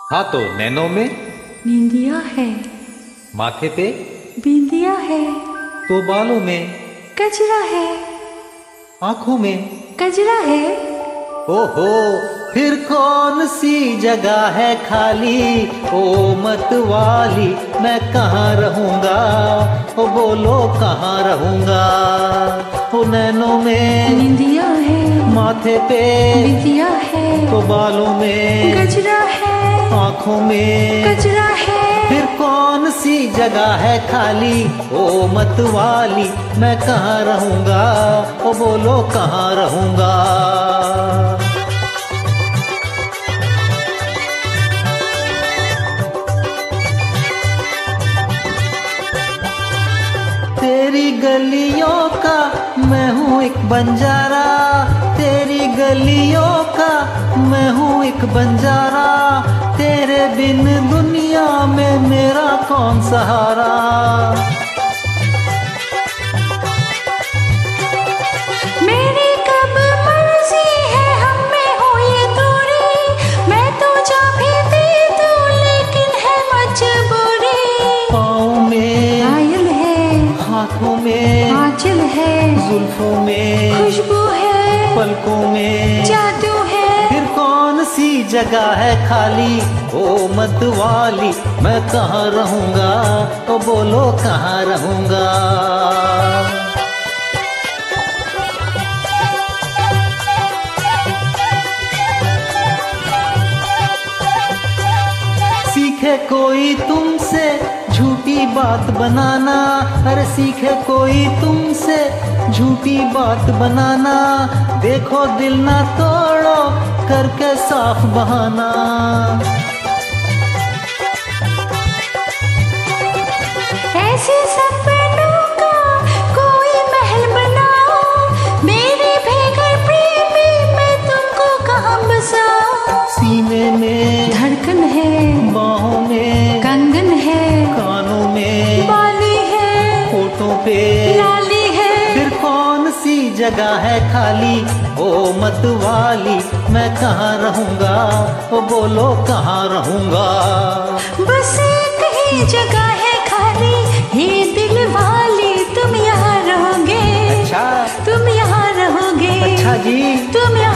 हाँ तो नैनों में निंदिया है, माथे पे बिंदिया है, तो बालों में कजरा है, आंखों में कजरा है। ओहो फिर कौन सी जगह है खाली, ओ मत वाली मैं कहाँ रहूँगा, ओ बोलो कहाँ रहूँगा। ओ नैनों में निंदिया है, माथे पे बिंदिया है, तो बालों में गजरा है, आंखों में कजरा है। फिर कौन सी जगह है खाली, ओ मत वाली मैं कहाँ रहूँगा, ओ बोलो कहाँ रहूँगा। तेरी गलियों का मैं हूँ एक बंजारा, तेरी गलियों का मैं हूँ एक बंजारा, तेरे बिन दुनिया में मेरा कौन सहारा। मेरी कब मर्जी है हम में हो ये दूरी, मैं तो जा भी दे दूं लेकिन है मजबूरी। पाँव में आयल है, हाथों में आंचल है, जुल्फों में खुशबू है, पलकों में जादू है। फिर कौन सी जगह है खाली, ओ मत वाली मैं कहाँ रहूँगा, ओ बोलो कहाँ रहूँगा। सीखे कोई तुमसे झूठी बात बनाना, अरे सीखे कोई तुमसे झूठी बात बनाना, देखो दिल ना तोड़ो करके साफ बहाना। ऐसे सपनों का कोई महल बनाओ, मेरे बेघर प्रेमी मैं तुमको कहाँ बसाऊं। सीने में धड़कन है, बाहों में कंगन है, कानों में बाली है, होठों पे लाली है। फिर कौन सी जगह है खाली, ओ मत वाली मैं कहाँ रहूँगा, ओ बोलो कहाँ रहूँगा। बस एक ही जगह है खाली, हे दिल वाली तुम यहाँ रहोगे। अच्छा तुम यहाँ रहोगे। अच्छा जी तुम